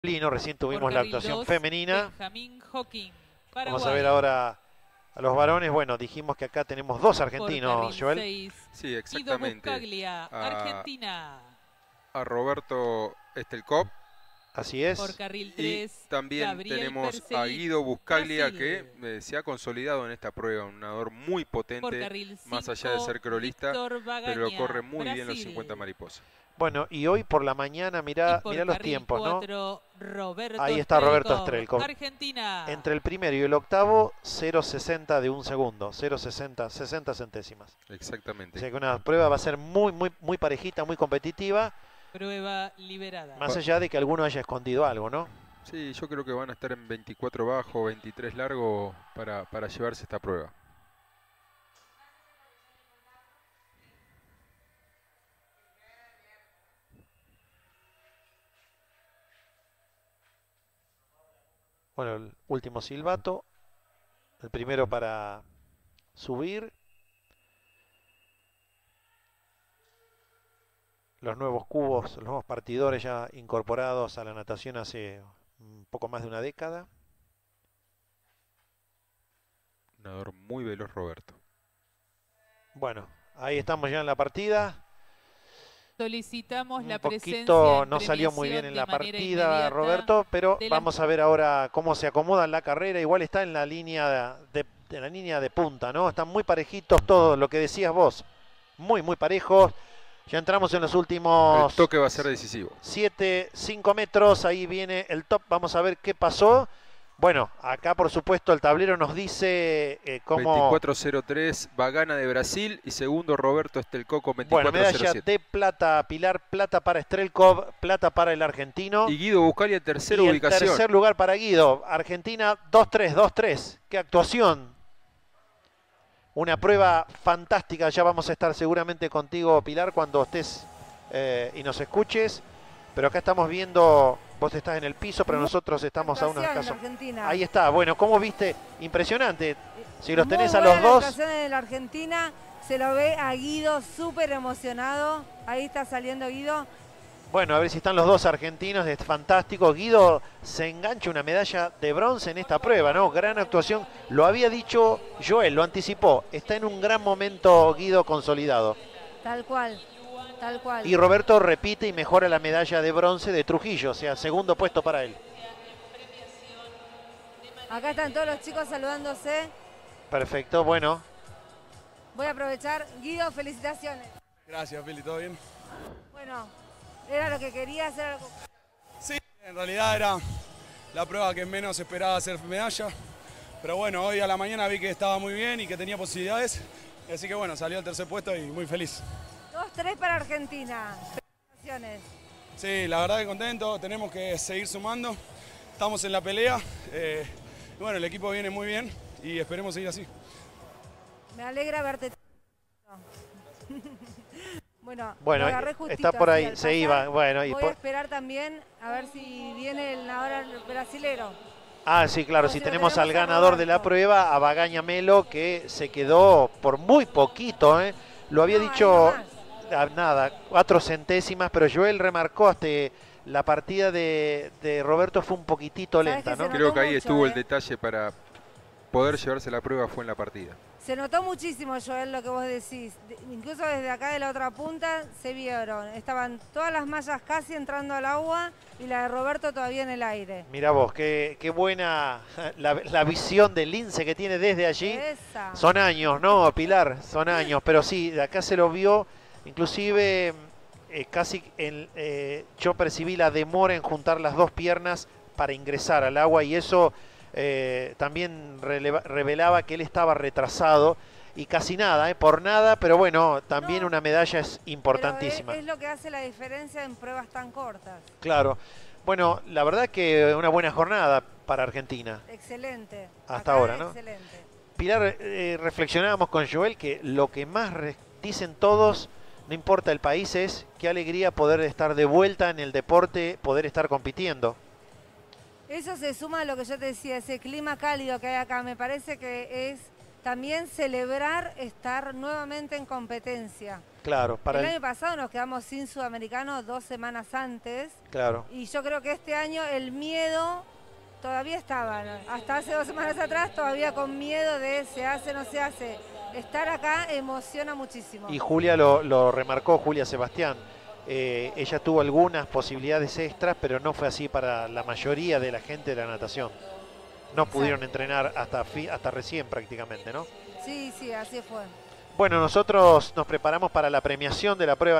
Recién tuvimos la actuación femenina. Benjamín Hawking, Vamos a ver ahora a los varones. Bueno, dijimos que acá tenemos dos argentinos, Joel. 6, sí, exactamente. Buscaglia, Argentina. A Roberto Stelkov. Así es. Por carril 3, y también Gabriel tenemos Percelli, a Guido Buscaglia, Brasil. que se ha consolidado en esta prueba, un nadador muy potente, Por carril 5, más allá de ser crolista, Bagaña, pero corre muy Brasil. bien los 50 mariposas. Bueno, y hoy por la mañana, mirá los tiempos, 4, ¿no? Ahí está Roberto Stelkov. Argentina. Entre el primero y el octavo, 0,60 de un segundo. 0,60, 60 centésimas. Exactamente. O sea que una prueba va a ser muy parejita, muy competitiva. Prueba liberada. Más allá de que alguno haya escondido algo, ¿no? Sí, yo creo que van a estar en 24 bajo, 23 largo para llevarse esta prueba. Bueno, el último silbato. El primero para subir. Los nuevos cubos, los nuevos partidores ya incorporados a la natación hace un poco más de una década. Nadador muy veloz, Roberto. Bueno, ahí estamos ya en la partida. Solicitamos la presencia. No salió muy bien en la partida, Roberto, pero vamos a ver ahora cómo se acomoda en la carrera. Igual está en la línea de punta, ¿no? Están muy parejitos todos, lo que decías vos. Muy parejos. Ya entramos en los últimos... El toque va a ser decisivo. 5 metros, ahí viene el top. Vamos a ver qué pasó. Bueno, acá por supuesto el tablero nos dice cómo... 24.03, Bagana de Brasil y segundo Roberto Stelkov con 24.07. Bueno, medalla de plata, Pilar, plata para Stelkov, plata para el argentino. Y Guido Buscaglia en tercera y ubicación. En tercer lugar para Guido, Argentina 2-3, 2-3. ¡Qué actuación! Una prueba fantástica, ya vamos a estar seguramente contigo, Pilar, cuando estés y nos escuches. Pero acá estamos viendo, vos estás en el piso, pero nosotros estamos a unos casos. Ahí está, bueno, ¿cómo viste? Impresionante. Si los tenés a los dos. La de la Argentina, se lo ve a Guido súper emocionado. Ahí está saliendo Guido. Bueno, a ver si están los dos argentinos, es fantástico. Guido se engancha una medalla de bronce en esta prueba, ¿no? Gran actuación. Lo había dicho Joel, lo anticipó. Está en un gran momento Guido consolidado. Tal cual. Tal cual. Y Roberto repite y mejora la medalla de bronce de Trujillo, o sea, segundo puesto para él. Acá están todos los chicos saludándose. Perfecto, bueno. Voy a aprovechar. Guido, felicitaciones. Gracias, Pili, ¿todo bien? Bueno, ¿era lo que querías hacer? Sí, en realidad era la prueba que menos esperaba hacer medalla. Pero bueno, hoy a la mañana vi que estaba muy bien y que tenía posibilidades. Así que bueno, salió al tercer puesto y muy feliz. 2-3 para Argentina. Felicitaciones. Sí, la verdad que contento. Tenemos que seguir sumando. Estamos en la pelea. Y bueno, el equipo viene muy bien y esperemos seguir así. Me alegra verte. Bueno, agarré justito, está por ahí, se iba. Bueno, voy a esperar también a ver si viene el nadador brasilero. Ah, sí, claro, si tenemos al ganador de la prueba, a Bagaña Melo, que se quedó por muy poquito, ¿eh? Lo había dicho, nada, 4 centésimas, pero Joel remarcó hasta la partida de Roberto fue un poquitito lenta, ¿no? Creo que ahí estuvo el detalle para poder llevarse la prueba, fue en la partida. Se notó muchísimo, Joel, lo que vos decís. Incluso desde acá de la otra punta se vieron. Estaban todas las mallas casi entrando al agua y la de Roberto todavía en el aire. Mirá vos, qué buena la visión del lince que tiene desde allí. Esa. Son años, ¿no, Pilar? Son años, pero sí, de acá se lo vio. Inclusive casi yo percibí la demora en juntar las dos piernas para ingresar al agua y eso... también revelaba que él estaba retrasado y casi nada, por nada, pero bueno, también una medalla es importantísima. Es lo que hace la diferencia en pruebas tan cortas. Claro. Bueno, la verdad que una buena jornada para Argentina. Excelente. Hasta ahora, ¿no? Excelente. Pilar, reflexionábamos con Joel que lo que más dicen todos, no importa el país, es qué alegría poder estar de vuelta en el deporte, poder estar compitiendo. Eso se suma a lo que yo te decía, ese clima cálido que hay acá. Me parece que es también celebrar estar nuevamente en competencia. Claro, para el año pasado nos quedamos sin sudamericano 2 semanas antes. Claro. Y yo creo que este año el miedo todavía estaba, ¿no? Hasta hace 2 semanas atrás todavía con miedo de se hace, no se hace. Estar acá emociona muchísimo. Y Julia lo remarcó, Julia Sebastián. Ella tuvo algunas posibilidades extras, pero no fue así para la mayoría de la gente de la natación. No pudieron entrenar hasta recién prácticamente, ¿no? Sí, sí, así fue. Bueno, nosotros nos preparamos para la premiación de la prueba.